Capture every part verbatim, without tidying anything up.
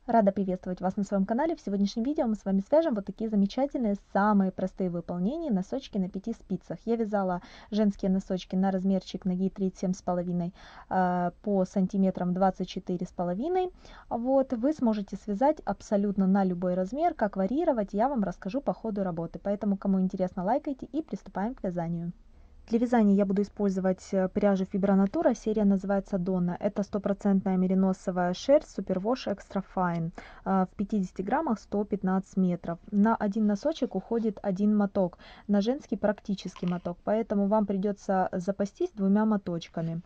Рада приветствовать вас на своем канале. В сегодняшнем видео мы с вами свяжем вот такие замечательные, самые простые выполнения носочки на пяти спицах. Я вязала женские носочки на размерчик ноги тридцать семь с половиной э, по сантиметрам двадцать четыре с половиной. Вот, вы сможете связать абсолютно на любой размер, как варьировать, я вам расскажу по ходу работы. Поэтому, кому интересно, лайкайте и приступаем к вязанию. Для вязания я буду использовать пряжу Fibra-Natura, серия называется Donna. Это стопроцентная мериносовая шерсть Superwash Extra Fine. В пятидесяти граммах сто пятнадцать метров. На один носочек уходит один моток, на женский практически моток, поэтому вам придется запастись двумя моточками.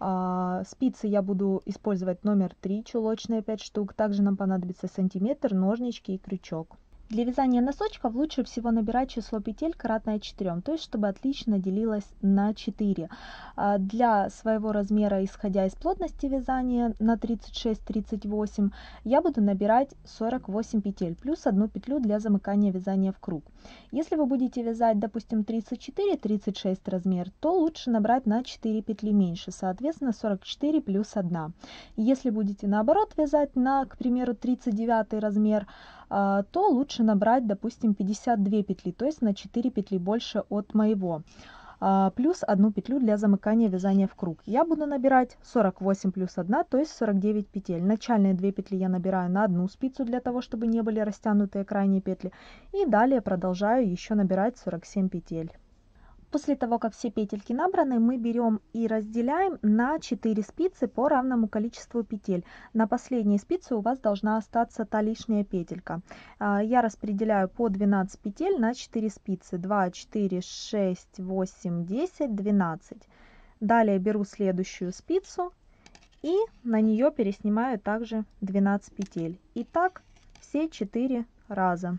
Спицы я буду использовать номер три, чулочные пять штук. Также нам понадобится сантиметр, ножнички и крючок. Для вязания носочков лучше всего набирать число петель кратное четырем, то есть чтобы отлично делилось на четыре. Для своего размера, исходя из плотности вязания на тридцать шесть тридцать восемь, я буду набирать сорок восемь петель, плюс одну петлю для замыкания вязания в круг. Если вы будете вязать, допустим, тридцать четыре тридцать шесть размер, то лучше набрать на четыре петли меньше, соответственно сорок четыре плюс одна. Если будете наоборот вязать на, к примеру, тридцать девятый размер, то лучше набрать, допустим, пятьдесят две петли, то есть на четыре петли больше от моего, плюс одну петлю для замыкания вязания в круг. Я буду набирать сорок восемь плюс одна, то есть сорок девять петель. Начальные две петли я набираю на одну спицу для того, чтобы не были растянутые крайние петли, и далее продолжаю еще набирать сорок семь петель. После того, как все петельки набраны, мы берем и разделяем на четыре спицы по равному количеству петель. На последней спице у вас должна остаться та лишняя петелька. Я распределяю по двенадцать петель на четыре спицы. два, четыре, шесть, восемь, десять, двенадцать. Далее беру следующую спицу и на нее переснимаю также двенадцать петель. И так все четыре раза.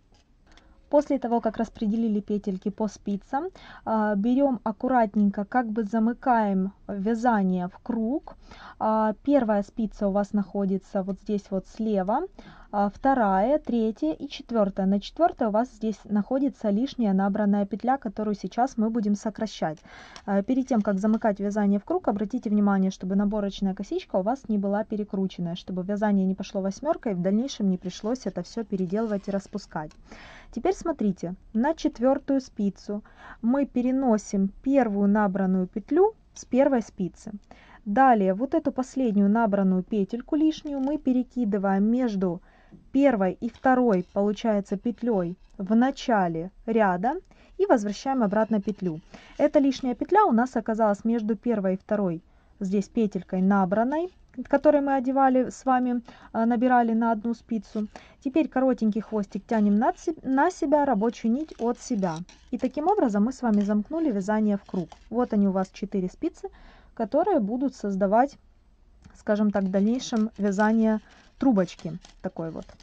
После того, как распределили петельки по спицам, берем аккуратненько, как бы замыкаем вязание в круг. Первая спица у вас находится вот здесь вот слева, вторая, третья и четвертая. На четвертой у вас здесь находится лишняя набранная петля, которую сейчас мы будем сокращать. Перед тем, как замыкать вязание в круг, обратите внимание, чтобы наборочная косичка у вас не была перекрученная, чтобы вязание не пошло восьмеркой и в дальнейшем не пришлось это все переделывать и распускать. Теперь смотрите, на четвертую спицу мы переносим первую набранную петлю с первой спицы. Далее вот эту последнюю набранную петельку лишнюю мы перекидываем между первой и второй, получается, петлей в начале ряда и возвращаем обратно петлю. Эта лишняя петля у нас оказалась между первой и второй, здесь петелькой набранной, который мы одевали с вами, набирали на одну спицу. Теперь коротенький хвостик тянем на себя, рабочую нить от себя. И таким образом мы с вами замкнули вязание в круг. Вот они у вас четыре спицы, которые будут создавать, скажем так, в дальнейшем вязание трубочки такой вот.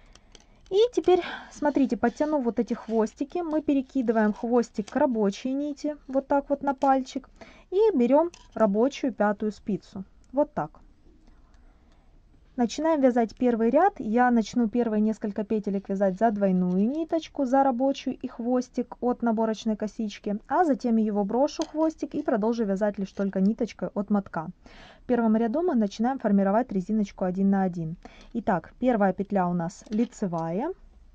И теперь, смотрите, подтянув вот эти хвостики, мы перекидываем хвостик к рабочей нити, вот так вот на пальчик, и берем рабочую пятую спицу. Вот так. Начинаем вязать первый ряд. Я начну первые несколько петелек вязать за двойную ниточку, за рабочую и хвостик от наборочной косички, а затем его брошу хвостик и продолжу вязать лишь только ниточкой от мотка. В первом ряду мы начинаем формировать резиночку один на один. Итак, первая петля у нас лицевая,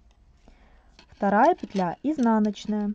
вторая петля изнаночная,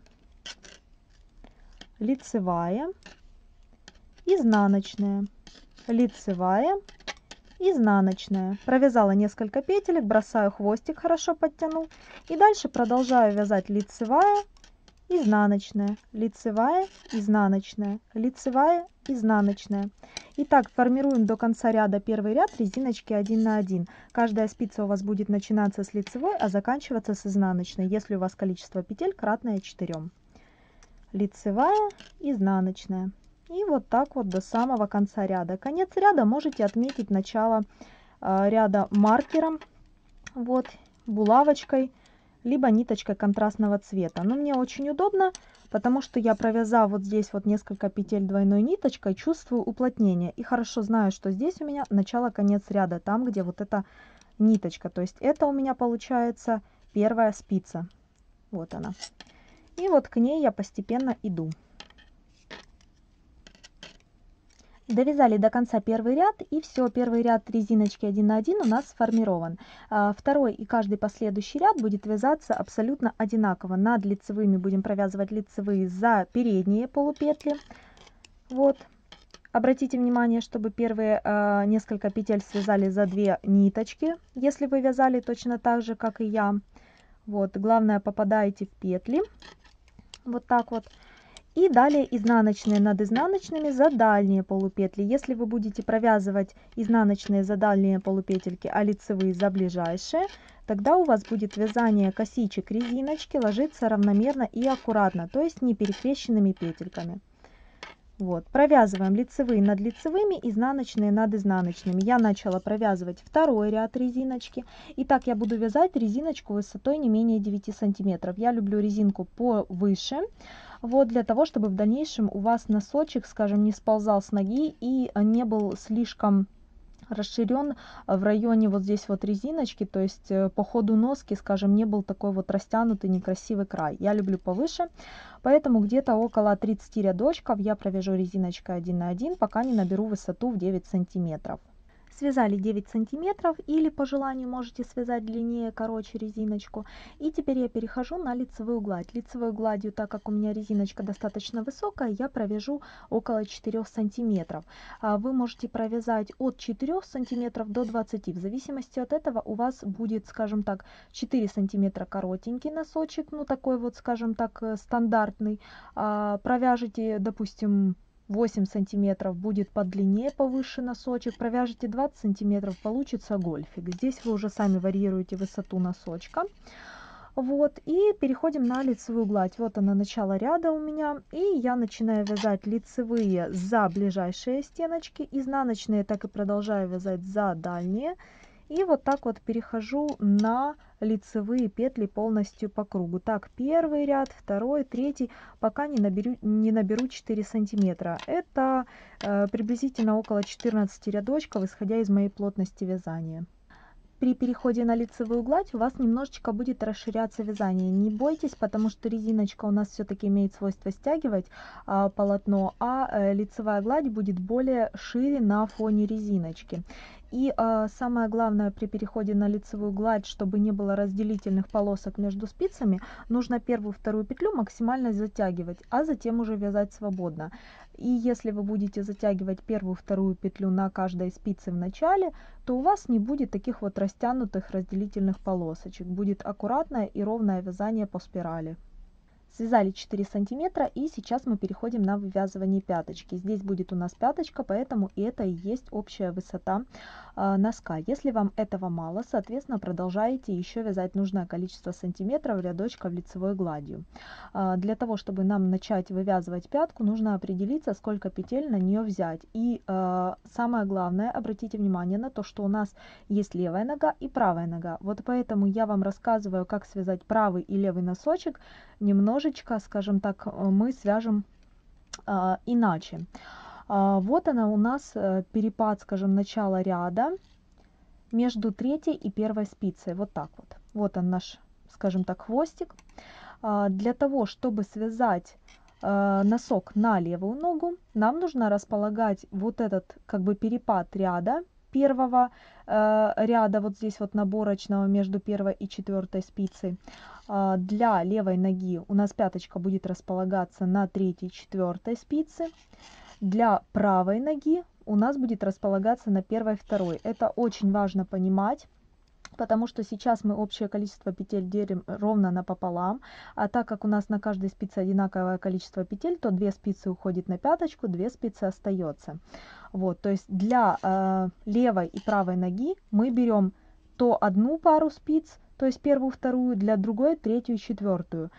лицевая, изнаночная, лицевая, изнаночная. Провязала несколько петелек, бросаю хвостик, хорошо подтянул, и дальше продолжаю вязать лицевая, изнаночная, лицевая, изнаночная, лицевая, изнаночная. И так формируем до конца ряда первый ряд резиночки один на один. Каждая спица у вас будет начинаться с лицевой, а заканчиваться с изнаночной, если у вас количество петель кратное четырем. Лицевая, изнаночная. И вот так вот до самого конца ряда. Конец ряда можете отметить начало э, ряда маркером, вот, булавочкой, либо ниточкой контрастного цвета. Но мне очень удобно, потому что я, провязав вот здесь вот несколько петель двойной ниточкой, чувствую уплотнение. И хорошо знаю, что здесь у меня начало-конец ряда, там, где вот эта ниточка. То есть это у меня получается первая спица. Вот она. И вот к ней я постепенно иду. Довязали до конца первый ряд, и все, первый ряд резиночки один на один у нас сформирован. А, второй и каждый последующий ряд будет вязаться абсолютно одинаково. Над лицевыми будем провязывать лицевые за передние полупетли. Вот. Обратите внимание, чтобы первые э, несколько петель связали за две ниточки, если вы вязали точно так же, как и я. Вот, главное, попадаете в петли. Вот так вот. И далее изнаночные над изнаночными за дальние полупетли. Если вы будете провязывать изнаночные за дальние полупетельки, а лицевые за ближайшие, тогда у вас будет вязание косичек резиночки ложиться равномерно и аккуратно, то есть не перекрещенными петельками. Вот, провязываем лицевые над лицевыми, изнаночные над изнаночными. Я начала провязывать второй ряд резиночки. И так я буду вязать резиночку высотой не менее девяти сантиметров. Я люблю резинку повыше. Вот, для того, чтобы в дальнейшем у вас носочек, скажем, не сползал с ноги и не был слишком расширен в районе вот здесь вот резиночки, то есть по ходу носки, скажем, не был такой вот растянутый некрасивый край. Я люблю повыше, поэтому где-то около тридцати рядочков я провяжу резиночкой один на один, пока не наберу высоту в девять сантиметров. Связали девять сантиметров, или по желанию можете связать длиннее, короче резиночку. И теперь я перехожу на лицевую гладь. Лицевой гладью, так как у меня резиночка достаточно высокая, я провяжу около четырёх сантиметров. Вы можете провязать от четырёх сантиметров до двадцати. В зависимости от этого у вас будет, скажем так, четыре сантиметра коротенький носочек, ну такой вот, скажем так, стандартный. Провяжите, допустим, восемь сантиметров, будет подлиннее, повыше носочек. Провяжите двадцать сантиметров, получится гольфик. Здесь вы уже сами варьируете высоту носочка. Вот, и переходим на лицевую гладь. Вот она, начало ряда у меня. И я начинаю вязать лицевые за ближайшие стеночки. Изнаночные так и продолжаю вязать за дальние. И вот так вот перехожу на лицевые петли полностью по кругу. Так, первый ряд, второй, третий, пока не наберу, не наберу четыре сантиметра. Это э, приблизительно около четырнадцати рядочков, исходя из моей плотности вязания. При переходе на лицевую гладь у вас немножечко будет расширяться вязание. Не бойтесь, потому что резиночка у нас все-таки имеет свойство стягивать а, полотно, а э, лицевая гладь будет более шире на фоне резиночки. И э, самое главное при переходе на лицевую гладь, чтобы не было разделительных полосок между спицами, нужно первую вторую петлю максимально затягивать, а затем уже вязать свободно. И если вы будете затягивать первую вторую петлю на каждой спице в начале, то у вас не будет таких вот растянутых разделительных полосочек. Будет аккуратное и ровное вязание по спирали. Связали четыре сантиметра, и сейчас мы переходим на вывязывание пяточки. Здесь будет у нас пяточка, поэтому и это и есть общая высота э, носка. Если вам этого мало, соответственно, продолжаете еще вязать нужное количество сантиметров рядочков лицевой гладью. Э, для того, чтобы нам начать вывязывать пятку, нужно определиться, сколько петель на нее взять. И э, самое главное, обратите внимание на то, что у нас есть левая нога и правая нога. Вот поэтому я вам рассказываю, как связать правый и левый носочек. Немножечко, скажем так, мы свяжем а, иначе. А, вот она у нас перепад, скажем, начала ряда между третьей и первой спицей. Вот так вот. Вот он наш, скажем так, хвостик. А, для того, чтобы связать а, носок на левую ногу, нам нужно располагать вот этот как бы перепад ряда первого э, ряда, вот здесь вот наборочного между первой и четвертой спицей. Э, для левой ноги у нас пяточка будет располагаться на третьей и четвертой спице. Для правой ноги у нас будет располагаться на первой и второй. Это очень важно понимать, потому что сейчас мы общее количество петель делим ровно напополам, а так как у нас на каждой спице одинаковое количество петель, то две спицы уходит на пяточку, две спицы остается. Вот, то есть для э, левой и правой ноги мы берем то одну пару спиц, то есть первую, вторую, для другой третью и четвертую.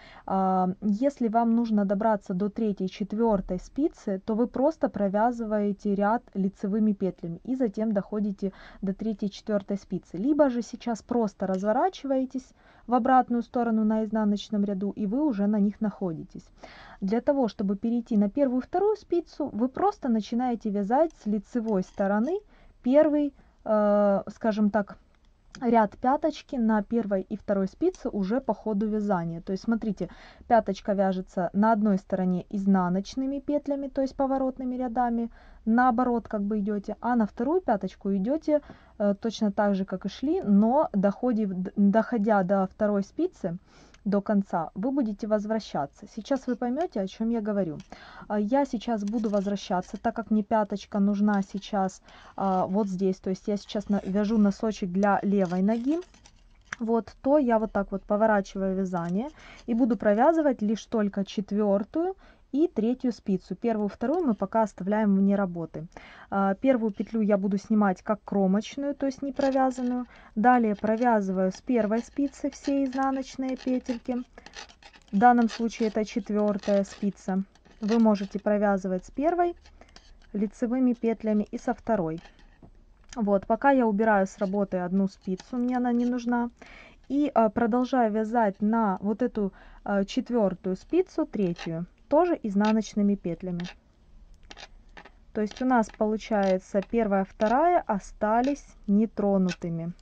Если вам нужно добраться до третьей, четвертой спицы, то вы просто провязываете ряд лицевыми петлями и затем доходите до третьей, четвертой спицы. Либо же сейчас просто разворачиваетесь в обратную сторону на изнаночном ряду, и вы уже на них находитесь. Для того, чтобы перейти на первую, вторую спицу, вы просто начинаете вязать с лицевой стороны первый, э, скажем так, ряд пяточки на первой и второй спице уже по ходу вязания. То есть смотрите, пяточка вяжется на одной стороне изнаночными петлями, то есть поворотными рядами, наоборот как бы идете, а на вторую пяточку идете э, точно так же, как и шли, но доходи, доходя до второй спицы, до конца, вы будете возвращаться. Сейчас вы поймете, о чем я говорю. Я сейчас буду возвращаться, так как мне пяточка нужна сейчас а, вот здесь. То есть я сейчас на, вяжу носочек для левой ноги. Вот, то я вот так вот поворачиваю вязание и буду провязывать лишь только четвертую и третью спицу. Первую, вторую мы пока оставляем вне работы. Первую петлю я буду снимать как кромочную, то есть не провязанную. Далее провязываю с первой спицы все изнаночные петельки. В данном случае это четвертая спица. Вы можете провязывать с первой лицевыми петлями и со второй. Вот, пока я убираю с работы одну спицу, мне она не нужна. И а, продолжаю вязать на вот эту а, четвертую спицу, третью, тоже изнаночными петлями. То есть у нас получается первая, вторая остались нетронутыми.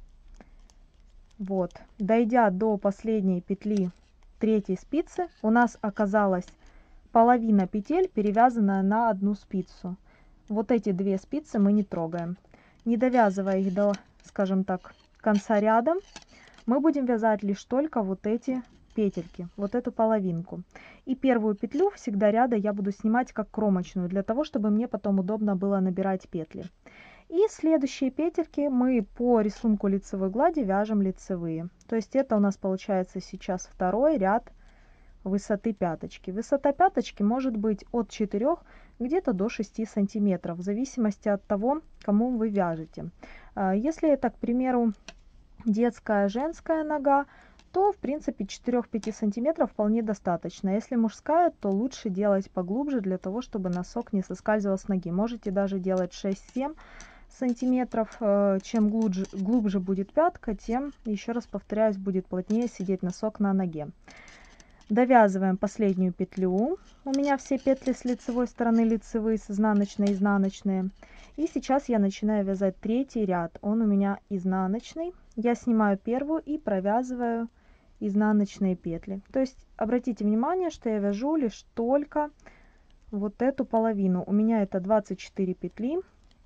Вот, дойдя до последней петли третьей спицы, у нас оказалась половина петель, перевязанная на одну спицу. Вот эти две спицы мы не трогаем. Не довязывая их до, скажем так, конца ряда, мы будем вязать лишь только вот эти петельки, вот эту половинку. И первую петлю всегда ряда я буду снимать как кромочную, для того, чтобы мне потом удобно было набирать петли. И следующие петельки мы по рисунку лицевой глади вяжем лицевые. То есть это у нас получается сейчас второй ряд высоты пяточки. Высота пяточки может быть от четырёх где-то до шести сантиметров, в зависимости от того, кому вы вяжете. Если это, к примеру, детская, женская нога, то в принципе четырёх-пяти сантиметров вполне достаточно. Если мужская, то лучше делать поглубже, для того, чтобы носок не соскальзывал с ноги. Можете даже делать шесть-семь сантиметров. Чем глубже, глубже будет пятка, тем, еще раз повторяюсь, будет плотнее сидеть носок на ноге. Довязываем последнюю петлю. У меня все петли с лицевой стороны лицевые, с изнаночной изнаночные. И сейчас я начинаю вязать третий ряд. Он у меня изнаночный. Я снимаю первую и провязываю изнаночные петли. То есть обратите внимание, что я вяжу лишь только вот эту половину. У меня это двадцать четыре петли,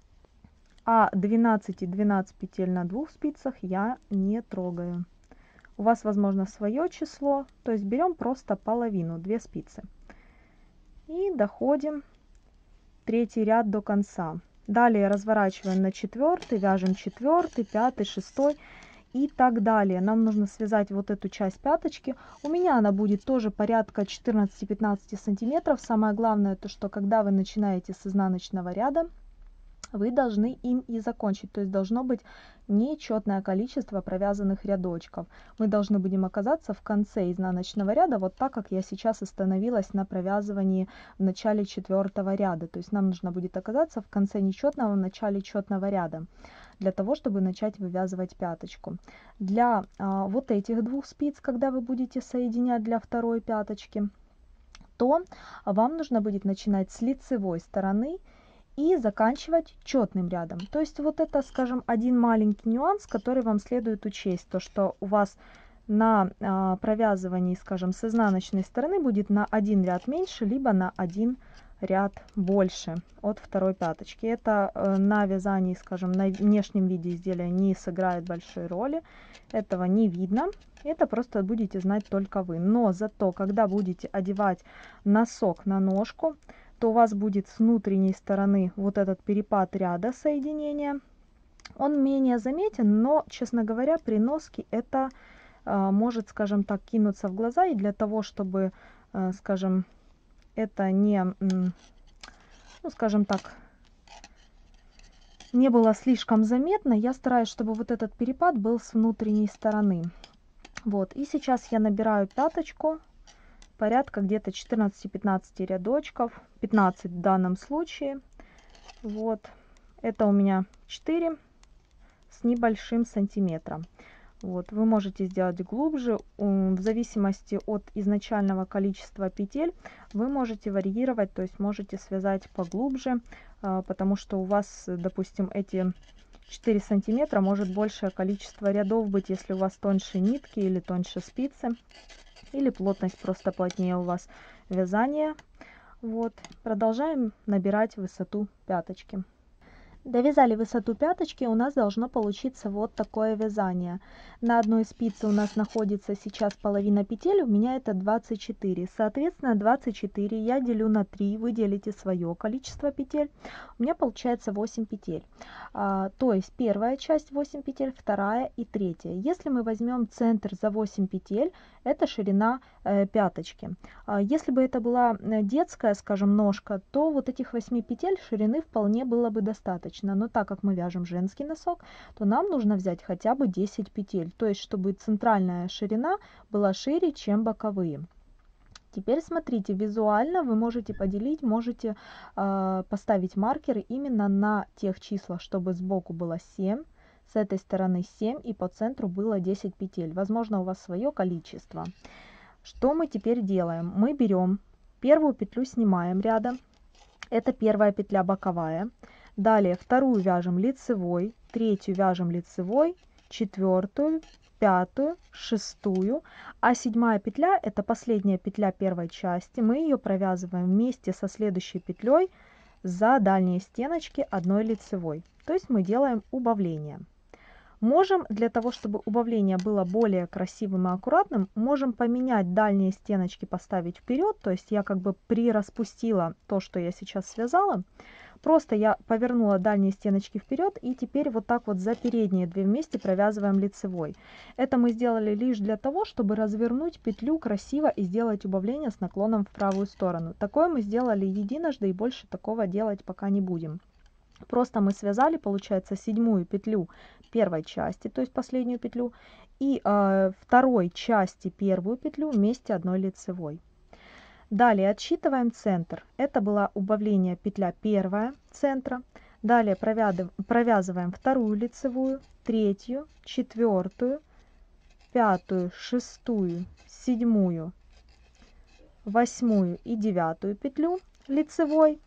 а двенадцать и двенадцать петель на двух спицах я не трогаю. У вас возможно свое число, то есть берем просто половину, две спицы. И доходим третий ряд до конца. Далее разворачиваем на четвертый, вяжем четвертый, пятый, шестой и так далее. Нам нужно связать вот эту часть пяточки. У меня она будет тоже порядка четырнадцати-пятнадцати сантиметров. Самое главное, то что когда вы начинаете с изнаночного ряда, вы должны им и закончить. То есть должно быть нечетное количество провязанных рядочков. Мы должны будем оказаться в конце изнаночного ряда, вот так, как я сейчас остановилась на провязывании в начале четвертого ряда. То есть нам нужно будет оказаться в конце нечетного, в начале четного ряда, для того, чтобы начать вывязывать пяточку. Для а, вот этих двух спиц, когда вы будете соединять для второй пяточки, то вам нужно будет начинать с лицевой стороны и заканчивать четным рядом. То есть вот это, скажем, один маленький нюанс, который вам следует учесть, то что у вас на а, провязывании, скажем, с изнаночной стороны будет на один ряд меньше, либо на один ряд больше от второй пяточки. Это э, на вязании, скажем, на внешнем виде изделия не сыграет большой роли, этого не видно, это просто будете знать только вы. Но зато, когда будете одевать носок на ножку, то у вас будет с внутренней стороны вот этот перепад ряда соединения. Он менее заметен, но, честно говоря, при носке это э, может, скажем так, кинуться в глаза. И для того, чтобы, э, скажем, это не, ну, скажем так, не было слишком заметно, я стараюсь, чтобы вот этот перепад был с внутренней стороны. Вот, и сейчас я набираю пяточку. Порядка где-то четырнадцати-пятнадцати рядочков, пятнадцать в данном случае. Вот, это у меня четыре с небольшим сантиметром. Вот, вы можете сделать глубже, в зависимости от изначального количества петель, вы можете варьировать, то есть можете связать поглубже, потому что у вас, допустим, эти четыре сантиметра, может большее количество рядов быть, если у вас тоньше нитки или тоньше спицы, или плотность просто плотнее у вас вязания. Вот, продолжаем набирать высоту пяточки. Довязали высоту пяточки, у нас должно получиться вот такое вязание. На одной спице у нас находится сейчас половина петель, у меня это двадцать четыре. Соответственно, двадцать четыре я делю на три, вы делите свое количество петель, у меня получается восемь петель. А, то есть первая часть восемь петель, вторая и третья. Если мы возьмем центр за восемь петель, это ширина э, пяточки. А, если бы это была детская, скажем, ножка, то вот этих восьми петель ширины вполне было бы достаточно. Но так как мы вяжем женский носок, то нам нужно взять хотя бы десять петель, то есть чтобы центральная ширина была шире, чем боковые. Теперь смотрите, визуально вы можете поделить, можете э, поставить маркеры именно на тех числах, чтобы сбоку было семь, с этой стороны семь и по центру было десять петель. Возможно, у вас свое количество. Что мы теперь делаем? Мы берем первую петлю, снимаем рядом, это первая петля боковая. Далее вторую вяжем лицевой, третью вяжем лицевой, четвертую, пятую, шестую, а седьмая петля это последняя петля первой части. Мы ее провязываем вместе со следующей петлей за дальние стеночки одной лицевой. То есть мы делаем убавление. Можем, для того, чтобы убавление было более красивым и аккуратным, можем поменять дальние стеночки, поставить вперед. То есть я как бы прираспустила то, что я сейчас связала. Просто я повернула дальние стеночки вперед, и теперь вот так вот за передние две вместе провязываем лицевой. Это мы сделали лишь для того, чтобы развернуть петлю красиво и сделать убавление с наклоном в правую сторону. Такое мы сделали единожды, и больше такого делать пока не будем. Просто мы связали, получается, седьмую петлю первой части, то есть последнюю петлю, и э, второй части первую петлю вместе одной лицевой. Далее отсчитываем центр. Это было убавление петля первая центра. Далее провязываем вторую лицевую, третью, четвертую, пятую, шестую, седьмую, восьмую и девятую петлю лицевой.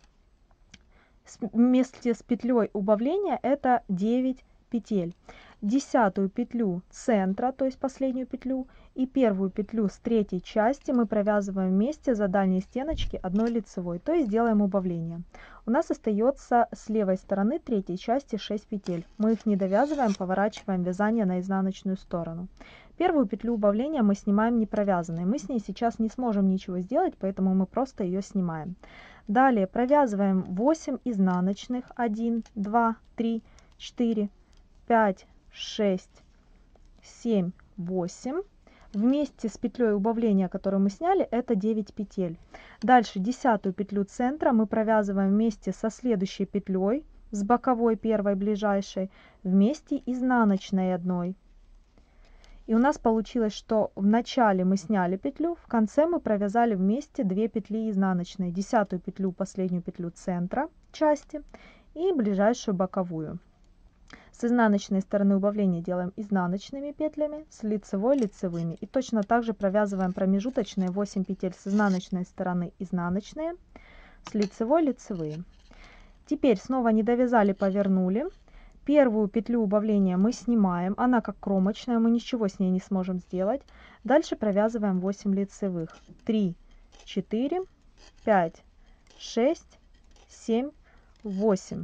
Вместе с петлей убавления это девять петель. Десятую петлю центра, то есть последнюю петлю, и первую петлю с третьей части мы провязываем вместе за дальние стеночки одной лицевой, то есть делаем убавление. У нас остается с левой стороны третьей части шесть петель. Мы их не довязываем, поворачиваем вязание на изнаночную сторону. Первую петлю убавления мы снимаем не провязанной. Мы с ней сейчас не сможем ничего сделать, поэтому мы просто ее снимаем. Далее провязываем восемь изнаночных, один, два, три, четыре, пять, шесть, семь, восемь. Вместе с петлей убавления, которую мы сняли, это девять петель. Дальше десятую петлю центра мы провязываем вместе со следующей петлей, с боковой первой ближайшей, вместе изнаночной одной. И у нас получилось, что в начале мы сняли петлю, в конце мы провязали вместе две петли изнаночные. Десятую петлю, последнюю петлю центра части и ближайшую боковую. С изнаночной стороны убавления делаем изнаночными петлями, с лицевой лицевыми. И точно так же провязываем промежуточные восемь петель с изнаночной стороны изнаночные, с лицевой лицевые. Теперь снова не довязали, повернули. Первую петлю убавления мы снимаем, она как кромочная, мы ничего с ней не сможем сделать. Дальше провязываем восемь лицевых. три, четыре, пять, шесть, семь, восемь.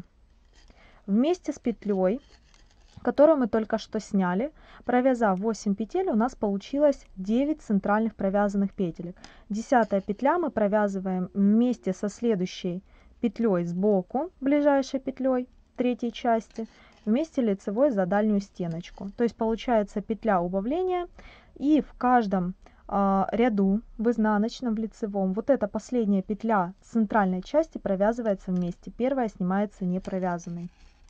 Вместе с петлей, которую мы только что сняли, провязав восемь петель, у нас получилось девять центральных провязанных петелек. Десятая петля мы провязываем вместе со следующей петлей сбоку, ближайшей петлей третьей части, вместе лицевой за дальнюю стеночку. То есть получается петля убавления, и в каждом э, ряду в изнаночном, в лицевом, вот эта последняя петля центральной части провязывается вместе. Первая снимается не провязанной.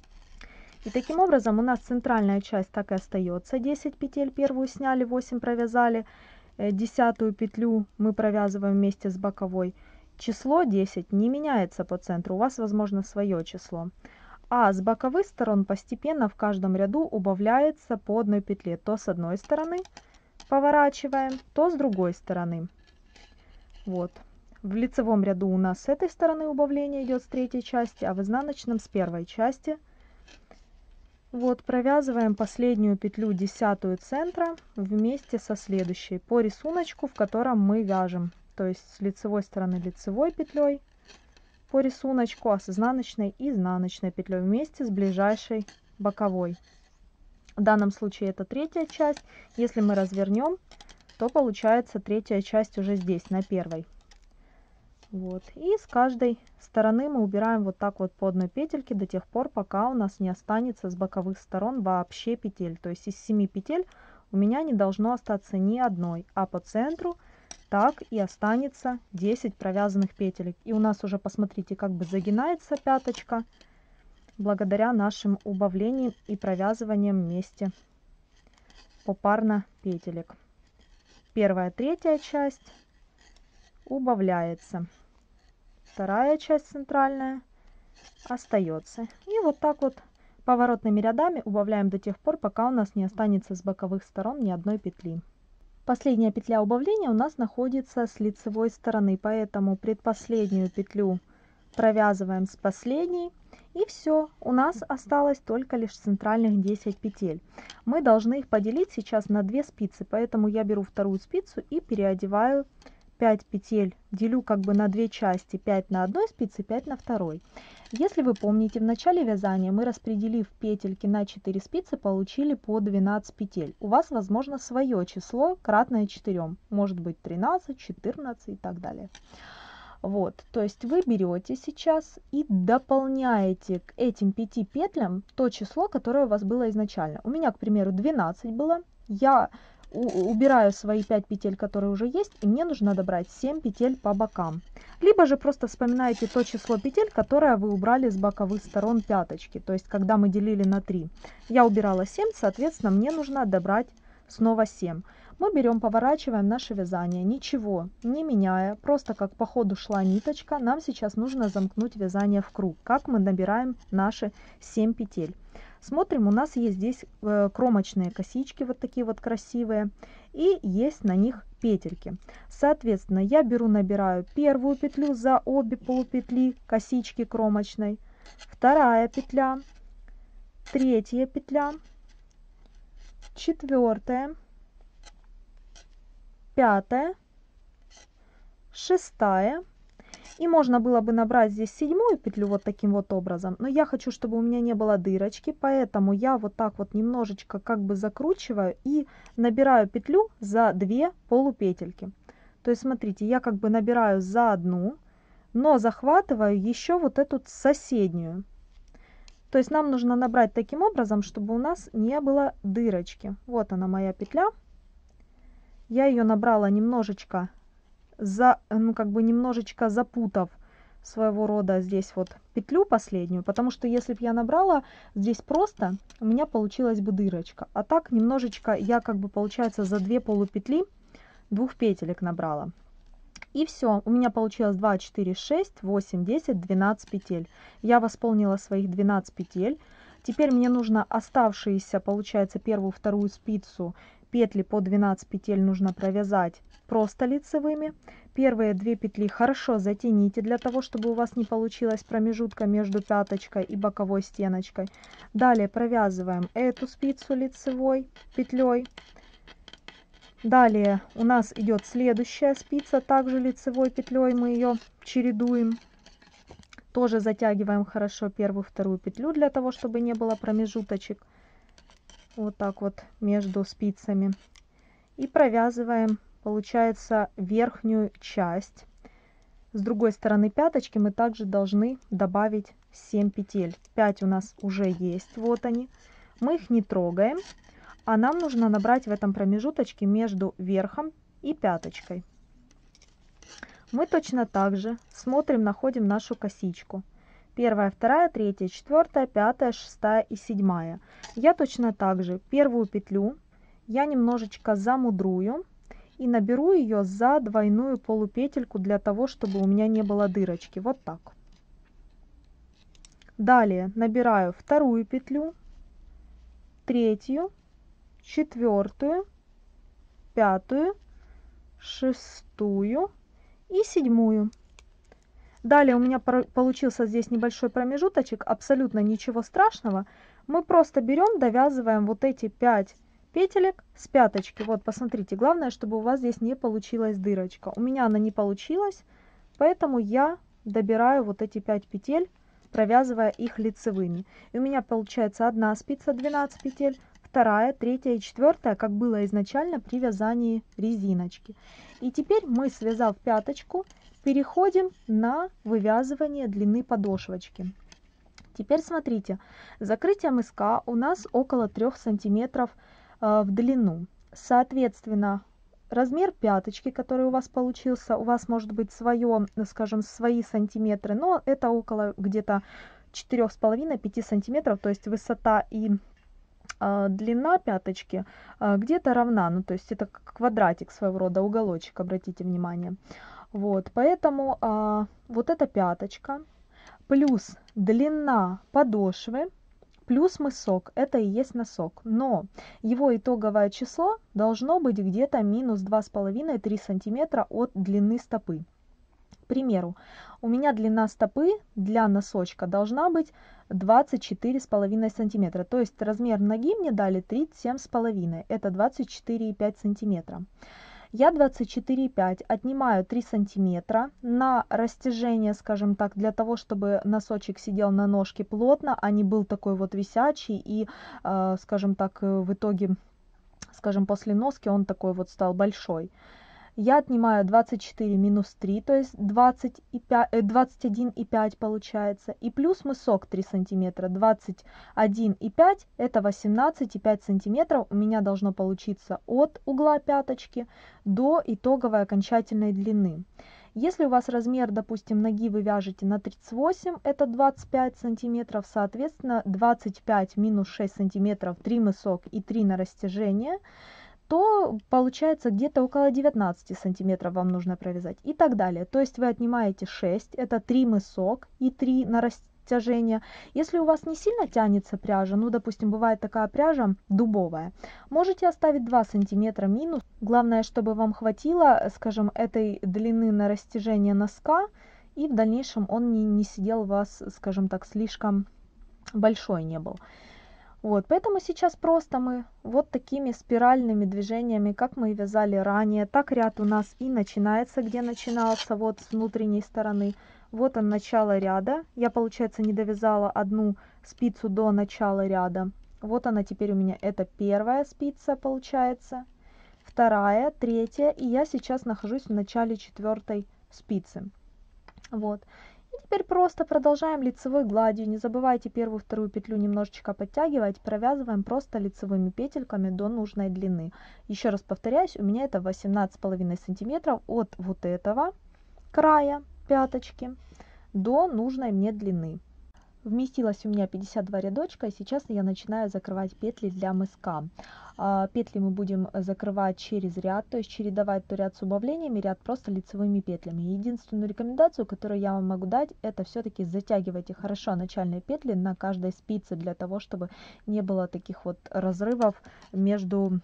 И таким образом у нас центральная часть так и остается. десять петель, первую сняли, восемь провязали, десятую петлю мы провязываем вместе с боковой. Число десять не меняется по центру, у вас возможно свое число. А с боковых сторон постепенно в каждом ряду убавляется по одной петле. То с одной стороны поворачиваем, то с другой стороны. Вот. В лицевом ряду у нас с этой стороны убавление идет с третьей части, а в изнаночном с первой части Вот, провязываем последнюю петлю десятую центра вместе со следующей по рисунку, в котором мы вяжем. То есть с лицевой стороны лицевой петлей по рисунку, а с изнаночной изнаночной петлей вместе с ближайшей боковой. В данном случае это третья часть. Если мы развернем, то получается третья часть уже здесь, на первой. Вот. И с каждой стороны мы убираем вот так вот по одной петельке до тех пор, пока у нас не останется с боковых сторон вообще петель. То есть из семи петель у меня не должно остаться ни одной, а по центру так и останется десять провязанных петелек. И у нас уже, посмотрите, как бы загинается пяточка благодаря нашим убавлениям и провязываниям вместе попарно петелек. Первая, третья часть убавляется. Вторая часть центральная остается. И вот так вот поворотными рядами убавляем до тех пор, пока у нас не останется с боковых сторон ни одной петли. Последняя петля убавления у нас находится с лицевой стороны, поэтому предпоследнюю петлю провязываем с последней. И все, у нас осталось только лишь центральных десять петель. Мы должны их поделить сейчас на две спицы, поэтому я беру вторую спицу и переодеваю пять петель, делю как бы на две части, пять на одной спице, пять на второй. Если вы помните, в начале вязания мы, распределив петельки на четыре спицы, получили по двенадцать петель. У вас возможно свое число, кратное четырем, может быть тринадцать, четырнадцать и так далее. Вот, то есть вы берете сейчас и дополняете к этим пяти петлям то число, которое у вас было изначально. У меня, к примеру, двенадцать было. Я убираю свои пять петель, которые уже есть, и мне нужно добрать семь петель по бокам. Либо же просто вспоминаете то число петель, которое вы убрали с боковых сторон пяточки. То есть, когда мы делили на три, я убирала семь, соответственно, мне нужно добрать снова семь. Мы берем, поворачиваем наше вязание, ничего не меняя, просто как по ходу шла ниточка, нам сейчас нужно замкнуть вязание в круг. Как мы набираем наши семь петель. Смотрим, у нас есть здесь э, кромочные косички, вот такие вот красивые, и есть на них петельки. Соответственно, я беру, набираю первую петлю за обе полупетли косички кромочной, вторая петля, третья петля, четвертая, пятая, шестая. И можно было бы набрать здесь седьмую петлю вот таким вот образом, но я хочу, чтобы у меня не было дырочки, поэтому я вот так вот немножечко как бы закручиваю и набираю петлю за две полупетельки. То есть смотрите, я как бы набираю за одну, но захватываю еще вот эту соседнюю. То есть нам нужно набрать таким образом, чтобы у нас не было дырочки. Вот она моя петля. Я ее набрала немножечко за, ну, как бы немножечко запутав своего рода здесь вот петлю последнюю, потому что если бы я набрала здесь просто, у меня получилась бы дырочка. А так немножечко я как бы, получается, за две полупетли двух петелек набрала. И все, у меня получилось два, четыре, шесть, восемь, десять, двенадцать петель. Я восполнила своих двенадцать петель. Теперь мне нужно оставшиеся, получается, первую, вторую спицу, петли по двенадцать петель нужно провязать просто лицевыми. Первые две петли хорошо затяните, для того, чтобы у вас не получилось промежутка между пяточкой и боковой стеночкой. Далее провязываем эту спицу лицевой петлей. Далее у нас идет следующая спица, также лицевой петлей мы ее чередуем. Тоже затягиваем хорошо первую, вторую петлю, для того, чтобы не было промежуточек. Вот так вот между спицами. И провязываем, получается, верхнюю часть. С другой стороны пяточки мы также должны добавить семь петель. пять у нас уже есть, вот они. Мы их не трогаем, а нам нужно набрать в этом промежуточке между верхом и пяточкой. Мы точно так же смотрим, находим нашу косичку. Первая, вторая, третья, четвертая, пятая, шестая и седьмая. Я точно так же первую петлю я немножечко замудрую и наберу ее за двойную полупетельку, для того, чтобы у меня не было дырочки. Вот так. Далее набираю вторую петлю, третью, четвертую, пятую, шестую и седьмую. Далее у меня получился здесь небольшой промежуточек, абсолютно ничего страшного. Мы просто берем, довязываем вот эти пять петелек с пяточки. Вот, посмотрите, главное, чтобы у вас здесь не получилась дырочка. У меня она не получилась, поэтому я добираю вот эти пять петель, провязывая их лицевыми. И у меня получается одна спица, двенадцать петель, вторая, третья и четвертая, как было изначально при вязании резиночки. И теперь мы, связав пяточку, переходим на вывязывание длины подошвочки. Теперь смотрите, закрытие мыска у нас около трёх сантиметров э, в длину. Соответственно, размер пяточки, который у вас получился, у вас может быть свое, скажем, свои сантиметры, но это около где-то четыре с половиной-пять сантиметров, то есть высота и э, длина пяточки э, где-то равна, ну то есть это квадратик своего рода, уголочек, обратите внимание. Вот, поэтому э, вот эта пяточка плюс длина подошвы плюс мысок, это и есть носок, но его итоговое число должно быть где-то минус два с половиной-три сантиметра от длины стопы. К примеру, у меня длина стопы для носочка должна быть двадцать четыре с половиной сантиметра, то есть размер ноги мне дали тридцать семь с половиной, это двадцать четыре и пять сантиметра. Я двадцать четыре и пять отнимаю три сантиметра на растяжение, скажем так, для того, чтобы носочек сидел на ножке плотно, а не был такой вот висячий и, э, скажем так, в итоге, скажем, после носки он такой вот стал большой. Я отнимаю двадцать четыре минус три, то есть двадцать и пять, двадцать один и пять получается. И плюс мысок три сантиметра, двадцать один и пять, это восемнадцать и пять сантиметров у меня должно получиться от угла пяточки до итоговой окончательной длины. Если у вас размер, допустим, ноги вы вяжете на тридцать восемь, это двадцать пять сантиметров, соответственно двадцать пять минус шесть сантиметров, три мысок и три на растяжение, то получается где-то около девятнадцати сантиметров вам нужно провязать и так далее. То есть вы отнимаете шесть, это три мысок и три на растяжение. Если у вас не сильно тянется пряжа, ну допустим бывает такая пряжа дубовая, можете оставить два сантиметра минус. Главное, чтобы вам хватило, скажем, этой длины на растяжение носка, и в дальнейшем он не, не сидел у вас, скажем так, слишком большой не был. Вот, поэтому сейчас просто мы вот такими спиральными движениями, как мы и вязали ранее, так ряд у нас и начинается, где начинался, вот с внутренней стороны. Вот он, начало ряда. Я, получается, не довязала одну спицу до начала ряда. Вот она теперь у меня, это первая спица, получается, вторая, третья, и я сейчас нахожусь в начале четвертой спицы. Вот. Теперь просто продолжаем лицевой гладью. Не забывайте первую, вторую петлю немножечко подтягивать. Провязываем просто лицевыми петельками до нужной длины. Еще раз повторяюсь, у меня это восемнадцать с половиной сантиметров от вот этого края пяточки до нужной мне длины. Вместилось у меня пятьдесят два рядочка, и сейчас я начинаю закрывать петли для мыска. Петли мы будем закрывать через ряд, то есть чередовать то ряд с убавлениями, ряд просто лицевыми петлями. Единственную рекомендацию, которую я вам могу дать, это все-таки затягивайте хорошо начальные петли на каждой спице, для того, чтобы не было таких вот разрывов между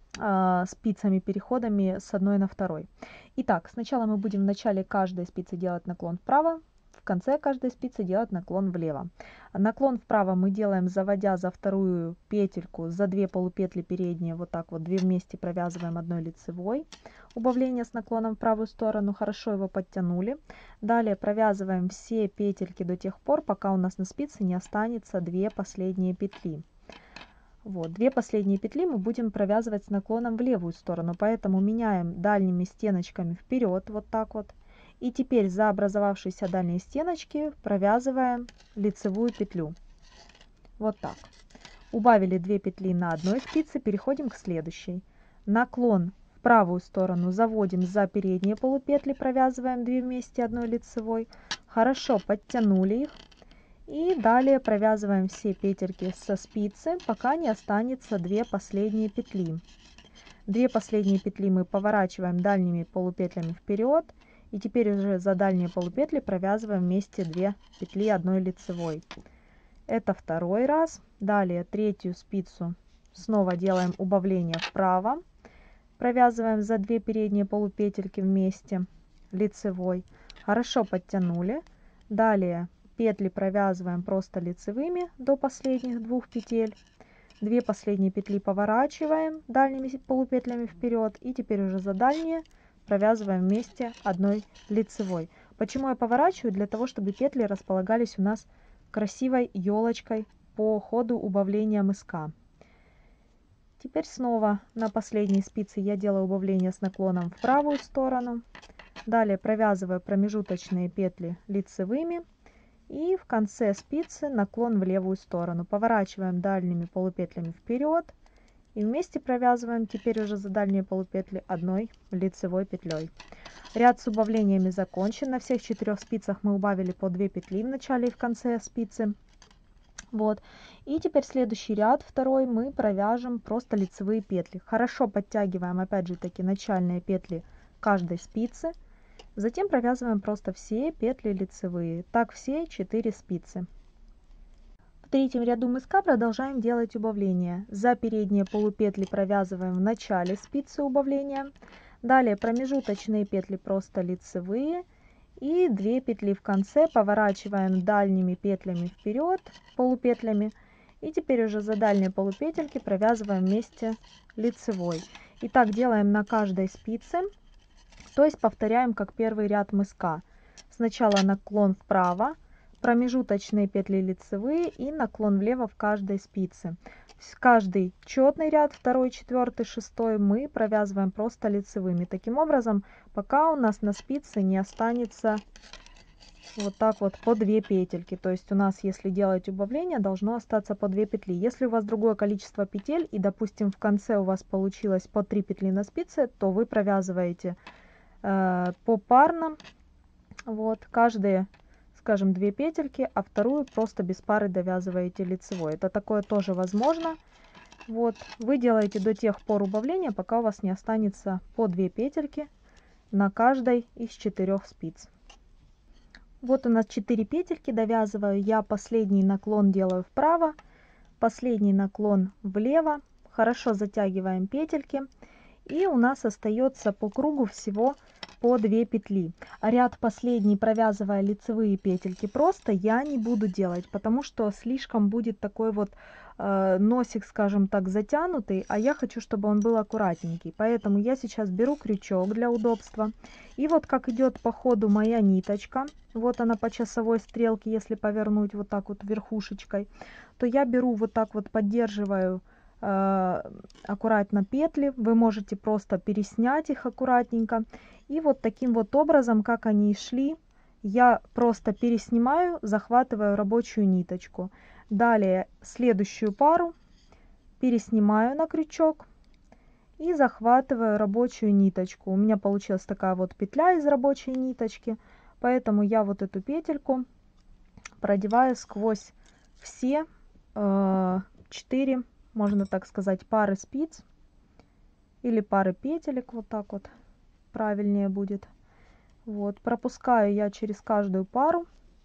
спицами, переходами с одной на второй. Итак, сначала мы будем в начале каждой спицы делать наклон вправо, в конце каждой спицы делать наклон влево. Наклон вправо мы делаем, заводя за вторую петельку, за две полупетли передние, вот так вот, две вместе провязываем одной лицевой. Убавление с наклоном в правую сторону, хорошо его подтянули. Далее провязываем все петельки до тех пор, пока у нас на спице не останется две последние петли. Вот, две последние петли мы будем провязывать с наклоном в левую сторону, поэтому меняем дальними стеночками вперед, вот так вот. И теперь за образовавшиеся дальние стеночки провязываем лицевую петлю. Вот так. Убавили две петли на одной спице, переходим к следующей. Наклон в правую сторону заводим за передние полупетли, провязываем две вместе одной лицевой. Хорошо подтянули их. И далее провязываем все петельки со спицы, пока не останется две последние петли. Две последние петли мы поворачиваем дальними полупетлями вперед. И теперь уже за дальние полупетли провязываем вместе две петли одной лицевой. Это второй раз. Далее третью спицу снова делаем убавление вправо. Провязываем за две передние полупетельки вместе лицевой. Хорошо подтянули. Далее петли провязываем просто лицевыми до последних двух петель. Две последние петли поворачиваем дальними полупетлями вперед. И теперь уже за дальние провязываем вместе одной лицевой. Почему я поворачиваю? Для того, чтобы петли располагались у нас красивой елочкой по ходу убавления мыска. Теперь снова на последней спице я делаю убавление с наклоном в правую сторону. Далее провязываю промежуточные петли лицевыми. И в конце спицы наклон в левую сторону. Поворачиваем дальними полупетлями вперед. И вместе провязываем теперь уже за дальние полупетли одной лицевой петлей. Ряд с убавлениями закончен. На всех четырех спицах мы убавили по две петли в начале и в конце спицы. Вот. И теперь следующий ряд, второй, мы провяжем просто лицевые петли. Хорошо подтягиваем опять же таки начальные петли каждой спицы. Затем провязываем просто все петли лицевые. Так все четыре спицы. В третьем ряду мыска продолжаем делать убавления. За передние полупетли провязываем в начале спицы убавления. Далее промежуточные петли просто лицевые. И две петли в конце поворачиваем дальними петлями вперед, полупетлями. И теперь уже за дальние полупетельки провязываем вместе лицевой. И так делаем на каждой спице. То есть повторяем как первый ряд мыска. Сначала наклон вправо, промежуточные петли лицевые и наклон влево в каждой спице. Каждый четный ряд, второй, четвертый, шестой, мы провязываем просто лицевыми. Таким образом, пока у нас на спице не останется вот так вот по две петельки. То есть у нас, если делать убавление, должно остаться по две петли. Если у вас другое количество петель и, допустим, в конце у вас получилось по три петли на спице, то вы провязываете попарно, вот, каждые, скажем, две петельки, а вторую просто без пары довязываете лицевой. Это такое тоже возможно. Вот, вы делаете до тех пор убавления, пока у вас не останется по две петельки на каждой из четырех спиц. Вот у нас четыре петельки, довязываю я последний наклон делаю вправо, последний наклон влево, хорошо затягиваем петельки. И у нас остается по кругу всего по две петли. А ряд последний, провязывая лицевые петельки, просто я не буду делать, потому что слишком будет такой вот э, носик, скажем так, затянутый, а я хочу, чтобы он был аккуратненький. Поэтому я сейчас беру крючок для удобства. И вот как идет по ходу моя ниточка, вот она по часовой стрелке, если повернуть вот так вот верхушечкой, то я беру вот так вот, поддерживаю аккуратно петли, вы можете просто переснять их аккуратненько. И вот таким вот образом, как они шли, я просто переснимаю, захватываю рабочую ниточку. Далее следующую пару переснимаю на крючок и захватываю рабочую ниточку. У меня получилась такая вот петля из рабочей ниточки, поэтому я вот эту петельку продеваю сквозь все четыре э, можно так сказать, пары спиц или пары петелек, вот так вот правильнее будет. Вот, пропускаю я через каждую пару.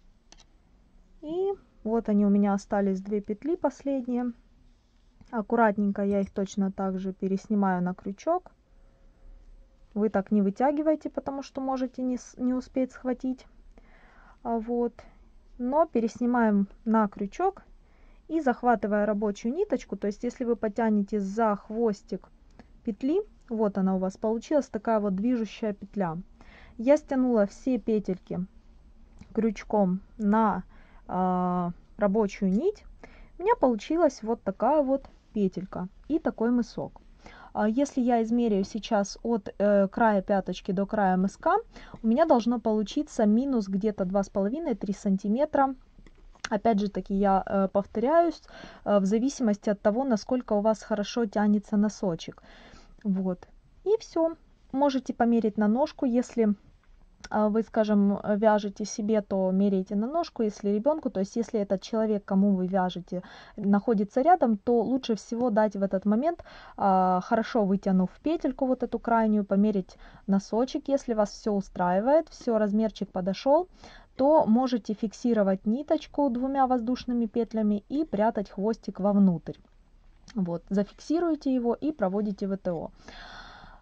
И вот они у меня остались две петли последние. Аккуратненько я их точно так же переснимаю на крючок. Вы так не вытягивайте, потому что можете не, не успеть схватить. А вот, но переснимаем на крючок. И захватывая рабочую ниточку, то есть если вы потянете за хвостик петли, вот она у вас получилась такая вот движущая петля. Я стянула все петельки крючком на э, рабочую нить. У меня получилась вот такая вот петелька и такой мысок. Если я измеряю сейчас от э, края пяточки до края мыска, у меня должно получиться минус где-то два с половиной — три сантиметра. Опять же таки я э, повторяюсь, э, в зависимости от того, насколько у вас хорошо тянется носочек. Вот. И все. Можете померить на ножку, если э, вы, скажем, вяжете себе, то меряйте на ножку, если ребенку, то есть если этот человек, кому вы вяжете, находится рядом, то лучше всего дать в этот момент, э, хорошо вытянув петельку вот эту крайнюю, померить носочек, если вас все устраивает, все, размерчик подошел, то можете фиксировать ниточку двумя воздушными петлями и прятать хвостик вовнутрь. Вот, зафиксируете его и проводите ВТО.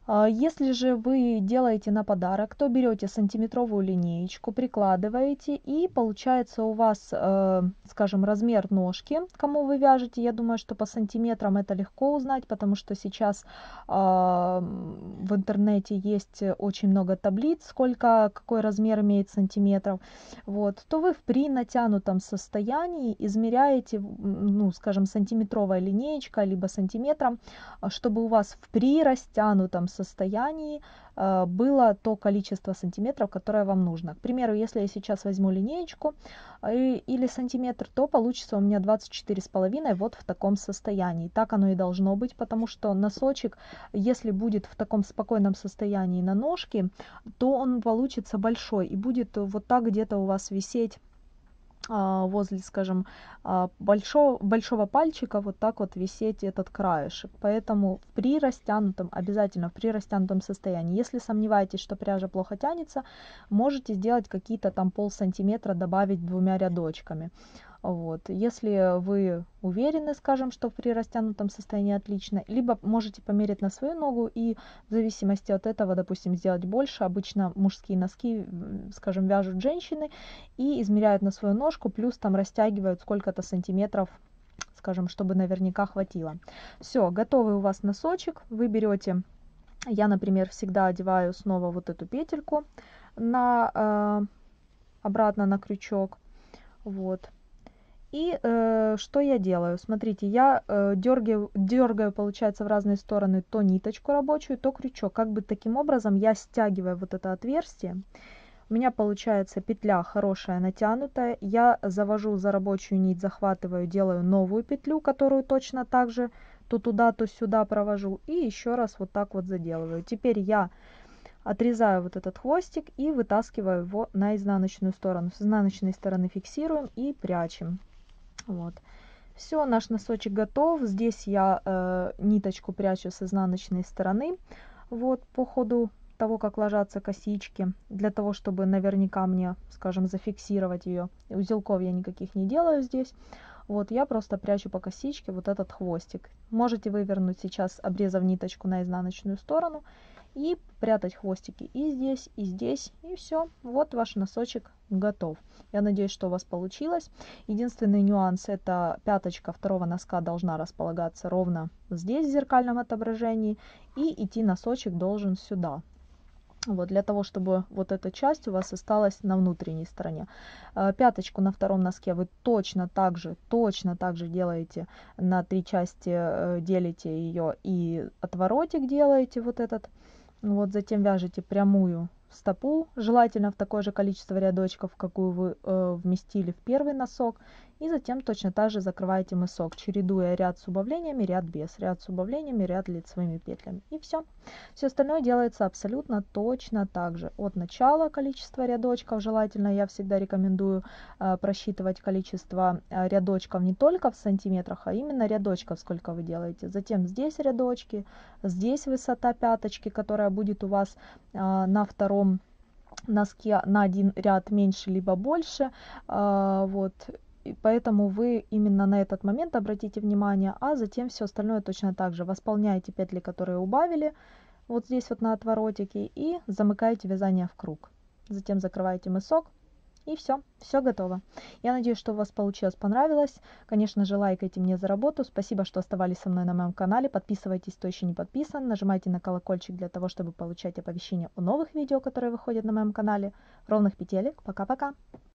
А, Если же вы делаете на подарок, то берете сантиметровую линеечку, прикладываете, и получается у вас, э, скажем, размер ножки, кому вы вяжете. Я думаю, что по сантиметрам это легко узнать, потому что сейчас а, м, в интернете есть очень много таблиц, сколько, какой размер имеет сантиметров. Вот, то вы в при натянутом состоянии измеряете, м, ну, скажем, сантиметровая линеечка, либо сантиметром, а, чтобы у вас в при растянутом состоянии э, было то количество сантиметров, которое вам нужно. К примеру, если я сейчас возьму линеечку э, или сантиметр, то получится у меня двадцать четыре с половиной вот в таком состоянии. Так оно и должно быть, потому что носочек, если будет в таком спокойном состоянии на ножке, то он получится большой и будет вот так где-то у вас висеть а, возле, скажем, а, большого, большого пальчика вот так вот висеть этот краешек. Поэтому при растянутом, обязательно при растянутом состоянии. Если сомневаетесь, что пряжа плохо тянется, можете сделать какие-то там пол сантиметра, добавить двумя рядочками. Вот. Если вы уверены, скажем, что при растянутом состоянии отлично, либо можете померить на свою ногу и в зависимости от этого, допустим, сделать больше. Обычно мужские носки, скажем, вяжут женщины и измеряют на свою ножку, плюс там растягивают сколько-то сантиметров, скажем, чтобы наверняка хватило. Все, готовый у вас носочек. Вы берете, я, например, всегда одеваю снова вот эту петельку на, э, обратно на крючок. Вот. И э, что я делаю? Смотрите, я э, дергаю, дергаю, получается, в разные стороны то ниточку рабочую, то крючок. Как бы таким образом я стягиваю вот это отверстие. У меня получается петля хорошая, натянутая. Я завожу за рабочую нить, захватываю, делаю новую петлю, которую точно так же то туда, то сюда провожу. И еще раз вот так вот заделываю. Теперь я отрезаю вот этот хвостик и вытаскиваю его на изнаночную сторону. С изнаночной стороны фиксируем и прячем. Вот. Все, наш носочек готов. Здесь я э, ниточку прячу с изнаночной стороны. Вот, по ходу того, как ложатся косички, для того, чтобы наверняка мне, скажем, зафиксировать ее. Узелков я никаких не делаю здесь. Вот, я просто прячу по косичке вот этот хвостик. Можете вывернуть сейчас, обрезав ниточку на изнаночную сторону, и прятать хвостики и здесь, и здесь, и все. Вот ваш носочек готов. Я надеюсь, что у вас получилось. Единственный нюанс — это пяточка второго носка должна располагаться ровно здесь в зеркальном отображении, и идти носочек должен сюда. Вот, для того, чтобы вот эта часть у вас осталась на внутренней стороне. Пяточку на втором носке вы точно так же, точно так же делаете, на три части делите ее и отворотик делаете вот этот. Вот, затем вяжете прямую стопу, желательно в такое же количество рядочков, какую вы э, вместили в первый носок, и затем точно так же закрываете мысок, чередуя ряд с убавлениями, ряд без, ряд с убавлениями, ряд лицевыми петлями. И все. Все остальное делается абсолютно точно так же. От начала количество рядочков, желательно я всегда рекомендую э, просчитывать количество э, рядочков не только в сантиметрах, а именно рядочков, сколько вы делаете. Затем здесь рядочки, здесь высота пяточки, которая будет у вас э, на втором носке на один ряд меньше либо больше. Э, вот. И поэтому вы именно на этот момент обратите внимание, а затем все остальное точно так же. Восполняете петли, которые убавили, вот здесь вот на отворотике, и замыкаете вязание в круг. Затем закрываете мысок, и все, все готово. Я надеюсь, что у вас получилось, понравилось. Конечно же, лайкайте мне за работу. Спасибо, что оставались со мной на моем канале. Подписывайтесь, кто еще не подписан. Нажимайте на колокольчик для того, чтобы получать оповещения о новых видео, которые выходят на моем канале. Ровных петелек. Пока-пока.